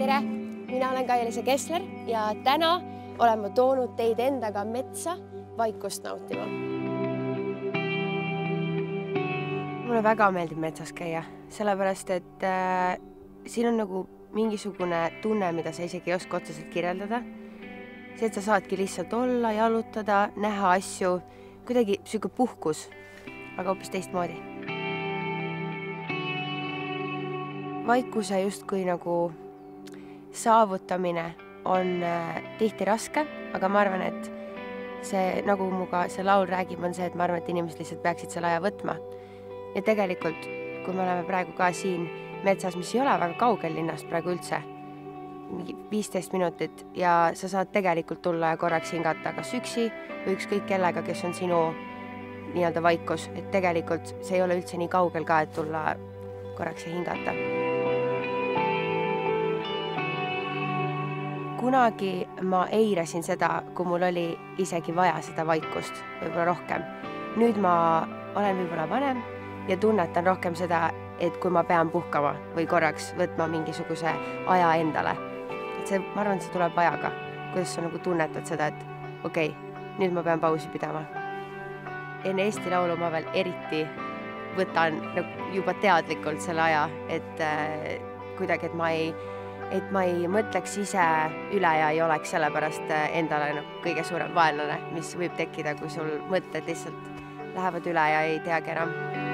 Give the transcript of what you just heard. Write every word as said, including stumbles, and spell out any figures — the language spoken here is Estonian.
tere! Mina olen Kaia-Liisa Kessler ja täna olen ma toonud teid endaga metsa vaikust nautima. Mulle väga meeldib metsas käia, sellepärast et äh, siin on nagu mingisugune tunne, mida sa isegi ei oska otseselt kirjeldada. See, et sa saadki lihtsalt olla, jalutada, näha asju, kuidagi siuke puhkus, aga hoopis teistmoodi. Vaikuse justkui nagu saavutamine on äh, tihti raske, aga ma arvan, et see, nagu muga see laul räägib, on see, et ma arvan, et inimesed lihtsalt peaksid selle aja võtma. Ja tegelikult, kui me oleme praegu ka siin metsas, mis ei ole väga kaugel linnast praegu üldse, mingi viisteist minutit ja sa saad tegelikult tulla ja korraks hingata kas üksi või ükskõik kellega, kes on sinu nii-öelda vaikus, et tegelikult see ei ole üldse nii kaugel ka, et tulla korraks ja hingata. Kunagi ma eirasin seda, kui mul oli isegi vaja seda vaikust, võib-olla rohkem. Nüüd ma olen võib-olla vanem ja tunnetan rohkem seda, et kui ma pean puhkama või korraks võtma mingisuguse aja endale. Et see, ma arvan, see tuleb ajaga, kuidas sa nagu tunnetad seda, et okei, okay, nüüd ma pean pausi pidama. Enne Eesti Laulu ma veel eriti võtan nagu juba teadlikult selle aja, et äh, kuidagi, et ma ei et ma ei mõtleks ise üle ja ei oleks sellepärast endale nagu kõige suurem vaenlane, mis võib tekkida, kui sul mõtted lihtsalt lähevad üle ja ei teagi enam.